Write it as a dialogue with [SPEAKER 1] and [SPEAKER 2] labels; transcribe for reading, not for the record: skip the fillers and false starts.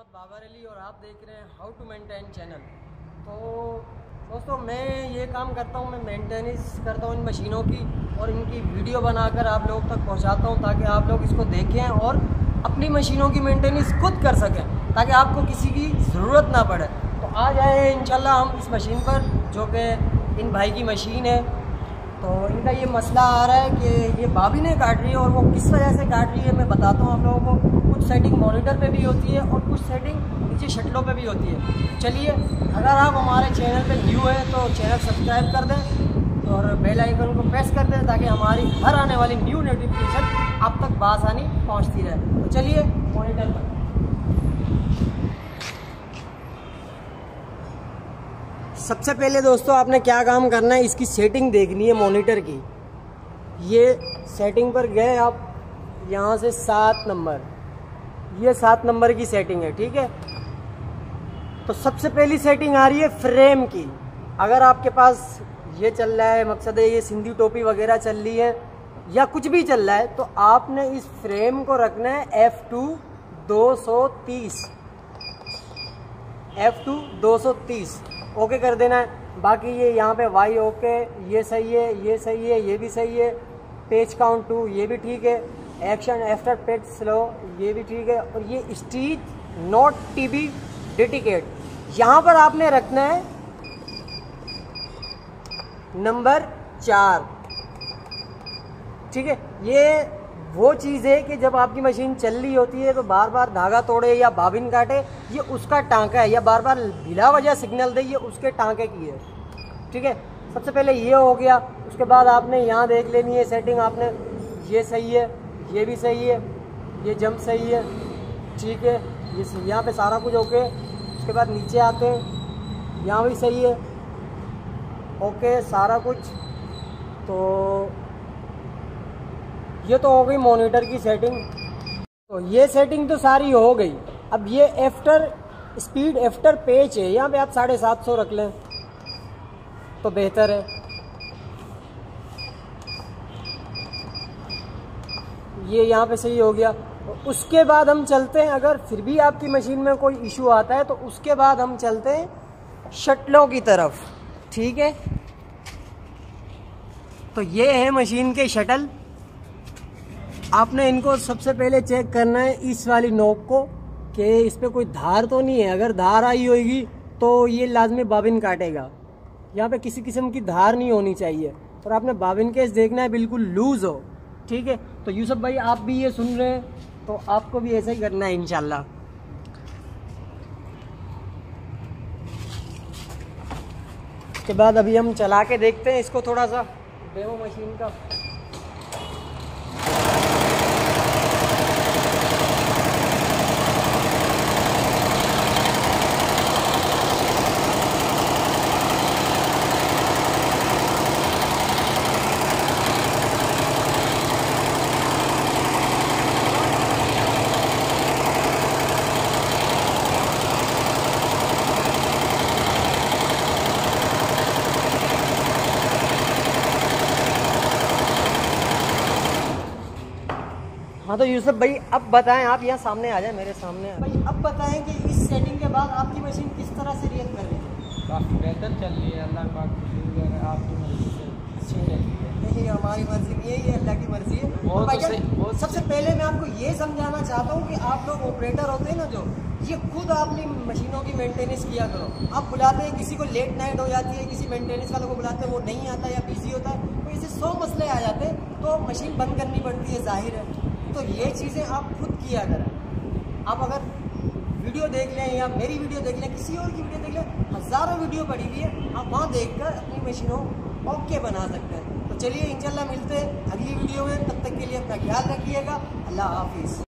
[SPEAKER 1] जनाब बाबर अली और आप देख रहे हैं हाउ टू मेंटेन चैनल। तो दोस्तों मैं ये काम करता हूँ, मैं मेंटेनेंस करता हूँ इन मशीनों की और इनकी वीडियो बनाकर आप लोगों तक पहुँचाता हूँ ताकि आप लोग इसको देखें और अपनी मशीनों की मेंटेनेंस खुद कर सकें ताकि आपको किसी की ज़रूरत ना पड़े। तो आज आए हैं इंशाल्लाह हम इस मशीन पर, जो कि इन भाई की मशीन है। तो इनका ये मसला आ रहा है कि ये बाबिनें काट रही है और वो किस वजह से काट रही है मैं बताता हूँ आप लोगों को। कुछ सेटिंग मॉनिटर पे भी होती है और कुछ सेटिंग नीचे शटलों पे भी होती है। चलिए, अगर आप हमारे चैनल पे न्यू है तो चैनल सब्सक्राइब कर दें और बेल आइकन को प्रेस कर दें ताकि हमारी हर आने वाली न्यू नोटिफिकेशन आप तक बआसानी पहुँचती रहे। तो चलिए मॉनिटर पर। सबसे पहले दोस्तों आपने क्या काम करना है, इसकी सेटिंग देखनी है मॉनिटर की। ये सेटिंग पर गए आप, यहाँ से 7 नंबर, ये 7 नंबर की सेटिंग है, ठीक है। तो सबसे पहली सेटिंग आ रही है फ्रेम की। अगर आपके पास ये चल रहा है, मकसद है ये सिंधी टोपी वगैरह चल रही है या कुछ भी चल रहा है, तो आपने इस फ्रेम को रखना है F2 230, F2 230 ओके कर देना है। बाकी ये यहाँ पे वाई ओके, ये सही है, ये सही है, ये भी सही है। पेज काउंट 2 ये भी ठीक है। एक्शन आफ्टर पेज स्लो ये भी ठीक है। और ये स्टीच नॉट टीबी डेडिकेट, यहाँ पर आपने रखना है नंबर 4, ठीक है। ये वो चीज़ है कि जब आपकी मशीन चल रही होती है तो बार बार धागा तोड़े या बाबिन काटे, ये उसका टांका है, या बार बार बिला वजह सिग्नल दे, ये उसके टांके की है, ठीक है। सबसे पहले ये हो गया। उसके बाद आपने यहाँ देख लेनी है सेटिंग, आपने ये सही है, ये भी सही है, ये जंप सही है, ठीक है। ये यहाँ पे सारा कुछ ओके। उसके बाद नीचे आते हैं, यहाँ भी सही है, ओके सारा कुछ। तो ये तो हो गई मॉनिटर की सेटिंग। तो ये सेटिंग तो सारी हो गई। अब ये आफ्टर स्पीड आफ्टर पेज है, यहाँ पे आप 750 रख लें तो बेहतर है। ये यहाँ पे सही हो गया। उसके बाद हम चलते हैं, अगर फिर भी आपकी मशीन में कोई इशू आता है तो उसके बाद हम चलते हैं शटलों की तरफ, ठीक है। तो ये है मशीन के शटल। आपने इनको सबसे पहले चेक करना है इस वाली नोक को कि इस पर कोई धार तो नहीं है। अगर धार आई होगी तो ये लाजमी बाबिन काटेगा। यहाँ पे किसी किस्म की धार नहीं होनी चाहिए। और आपने बाबिन केस देखना है बिल्कुल लूज हो, ठीक है। तो यूसुफ भाई आप भी ये सुन रहे हैं तो आपको भी ऐसा ही करना है इंशाल्लाह। उसके बाद अभी हम चला के देखते हैं इसको, थोड़ा सा डेमो मशीन का। हाँ तो यूसुफ भाई अब बताएं, आप यहाँ सामने आ जाए, मेरे सामने भाई। अब बताएं कि इस सेटिंग के बाद आपकी मशीन किस तरह से रिएक्ट कर रही है।
[SPEAKER 2] काफ़ी बेहतर चल रही है, अल्लाह पाक की आपकी मर्जी से अच्छी चल रही है।
[SPEAKER 1] नहीं, हमारी मर्जी नहीं है, ये अल्लाह की मर्जी है।
[SPEAKER 2] वो
[SPEAKER 1] तो सबसे पहले मैं आपको ये समझाना चाहता हूँ कि आप लोग ऑपरेटर होते हैं ना, जो ये खुद अपनी मशीनों की मेंटेनेंस किया करो। आप बुलाते हैं किसी को, लेट नाइट हो जाती है, किसी मेंटेनेंस वालों को बुलाते हैं वो नहीं आता या बिजी होता है, तो इससे 100 मसले आ जाते हैं, तो मशीन बंद करनी पड़ती है, जाहिर है। तो ये चीज़ें आप खुद किया करें। आप अगर वीडियो देख लें या मेरी वीडियो देख लें, किसी और की वीडियो देख लें, हज़ारों वीडियो पड़ी हुई है, आप वहाँ देखकर अपनी मशीनों ओके बना सकते हैं। तो चलिए इंशाल्लाह मिलते हैं अगली वीडियो में, तब तक के लिए अपना ख्याल रखिएगा। अल्लाह हाफिज़।